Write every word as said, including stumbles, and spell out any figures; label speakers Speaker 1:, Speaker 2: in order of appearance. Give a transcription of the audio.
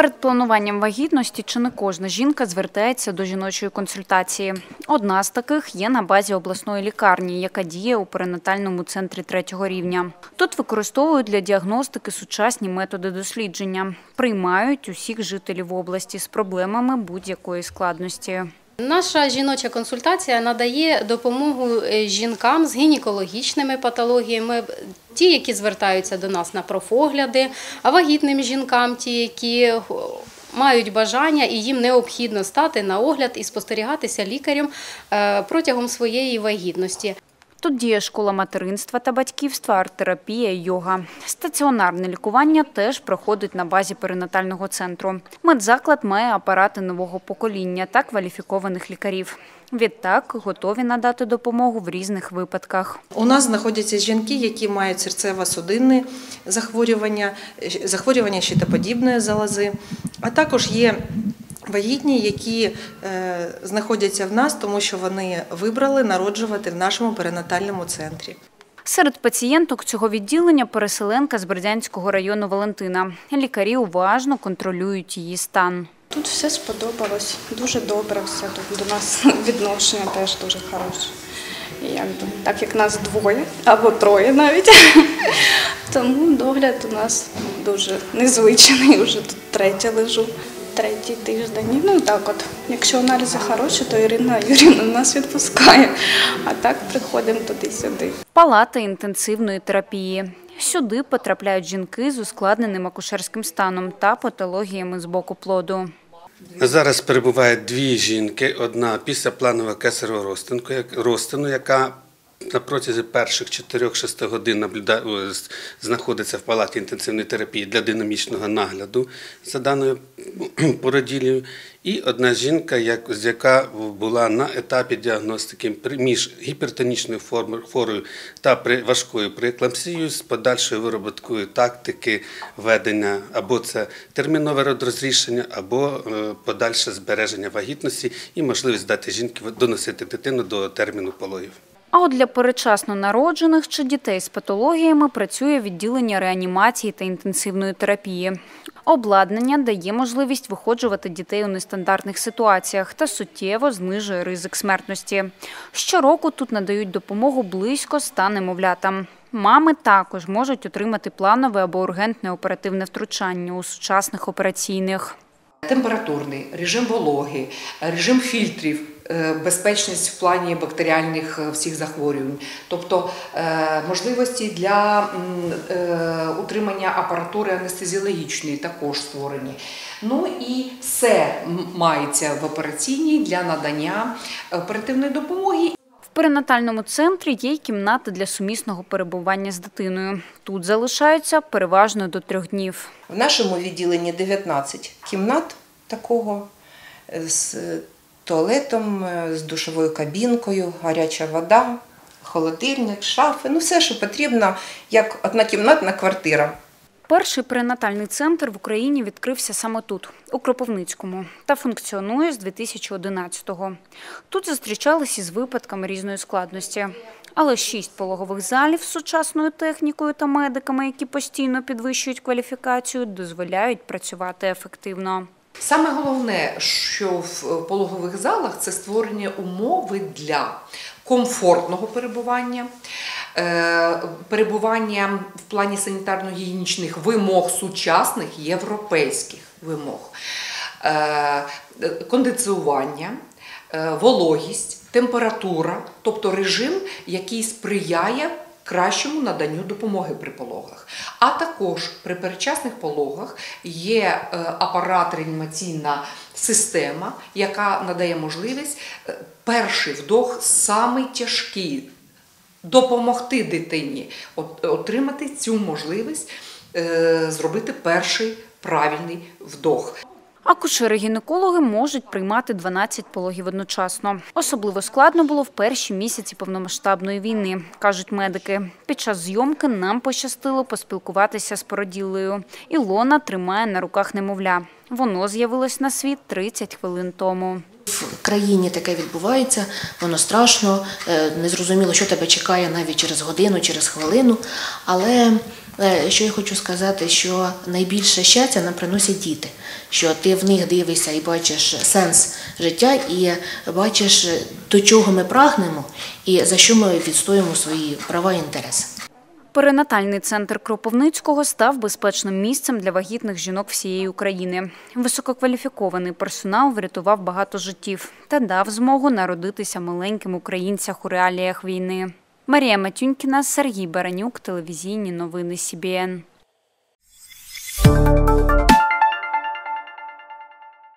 Speaker 1: Перед плануванням вагітності чи не кожна жінка звертається до жіночої консультації. Одна з таких є на базі обласної лікарні, яка діє у перинатальному центрі третього рівня. Тут використовують для діагностики сучасні методи дослідження. Приймають усіх жителів області з проблемами будь-якої складності.
Speaker 2: Наша жіноча консультація надає допомогу жінкам з гінекологічними патологіями, ті, які звертаються до нас на профогляди, а вагітним жінкам, ті, які мають бажання і їм необхідно стати на огляд і спостерігатися лікарем протягом своєї вагітності.
Speaker 1: Тут діє школа материнства та батьківства, арт-терапія, йога. Стаціонарне лікування теж проходить на базі перинатального центру. Медзаклад має апарати нового покоління та кваліфікованих лікарів. Відтак, готові надати допомогу в різних випадках.
Speaker 3: У нас знаходяться жінки, які мають серцево-судинні захворювання, захворювання щитоподібної залози, а також є вагітні, які е, знаходяться в нас, тому що вони вибрали народжувати в нашому перинатальному центрі.
Speaker 1: Серед пацієнток цього відділення переселенка з Бердянського району Валентина. Лікарі уважно контролюють її стан.
Speaker 4: Тут все сподобалось, дуже добре все, тут до нас відношення теж дуже хороше. Якби, так як нас двоє або троє навіть, тому догляд у нас дуже незвичний, вже тут третя лежу. Третій тиждень. Ну так от, якщо аналізи хороші, то Ірина Юріївна нас відпускає, а так приходимо туди-сюди.
Speaker 1: Палата інтенсивної терапії. Сюди потрапляють жінки з ускладненим акушерським станом та патологіями з боку плоду.
Speaker 5: Зараз перебувають дві жінки. Одна післяпланова кесарева розтину, яка на протязі перших чотирьох-шести годин знаходиться в палаті інтенсивної терапії для динамічного нагляду за даною породіллю. І одна жінка, яка була на етапі діагностики між гіпертонічною хворою та важкою прееклампсією з подальшою вироботкою тактики ведення, або це термінове розрішення, або подальше збереження вагітності і можливість дати жінці доносити дитину до терміну пологів.
Speaker 1: А от для передчасно народжених чи дітей з патологіями працює відділення реанімації та інтенсивної терапії. Обладнання дає можливість виходжувати дітей у нестандартних ситуаціях та суттєво знижує ризик смертності. Щороку тут надають допомогу близько ста немовлятам. Мами також можуть отримати планове або ургентне оперативне втручання у сучасних операційних.
Speaker 6: Температурний, режим вологи, режим фільтрів, безпечність в плані бактеріальних всіх захворювань, тобто можливості для утримання апаратури анестезіологічної також створені. Ну і все мається в операційній для надання оперативної допомоги.
Speaker 1: В перинатальному центрі є й кімната для сумісного перебування з дитиною. Тут залишаються переважно до трьох днів.
Speaker 3: В нашому відділенні дев'ятнадцять кімнат такого з туалетом, з душовою кабінкою, гаряча вода, холодильник, шафи, ну все, що потрібно, як однокімнатна квартира.
Speaker 1: Перший перинатальний центр в Україні відкрився саме тут, у Кропивницькому, та функціонує з дві тисячі одинадцятого. Тут зустрічалися із випадками різної складності. Але шість пологових залів з сучасною технікою та медиками, які постійно підвищують кваліфікацію, дозволяють працювати ефективно.
Speaker 6: Саме головне, що в пологових залах – це створення умови для комфортного перебування, перебування в плані санітарно-гігієнічних вимог, сучасних європейських вимог, кондиціювання, вологість, температура, тобто режим, який сприяє кращому наданню допомоги при пологах. А також при передчасних пологах є апарат, реанімаційна система, яка надає можливість перший вдох, самий тяжкий, допомогти дитині отримати цю можливість зробити перший правильний вдох.
Speaker 1: Акушери-гінекологи можуть приймати дванадцять пологів одночасно. Особливо складно було в перші місяці повномасштабної війни, кажуть медики. Під час зйомки нам пощастило поспілкуватися з породіллею. Ілона тримає на руках немовля. Воно з'явилось на світ тридцять хвилин тому.
Speaker 7: В країні таке відбувається, воно страшно, незрозуміло, що тебе чекає навіть через годину, через хвилину, але Але що я хочу сказати, що найбільше щастя нам приносять діти, що ти в них дивишся і бачиш сенс життя, і бачиш, до чого ми прагнемо і за що ми відстоюємо свої права і інтереси.
Speaker 1: Перинатальний центр Кропивницького став безпечним місцем для вагітних жінок всієї України. Висококваліфікований персонал врятував багато життів та дав змогу народитися маленьким українцям у реаліях війни. Марія Матюнькіна, Сергій Баранюк, телевізійні новини Сі Бі Ен.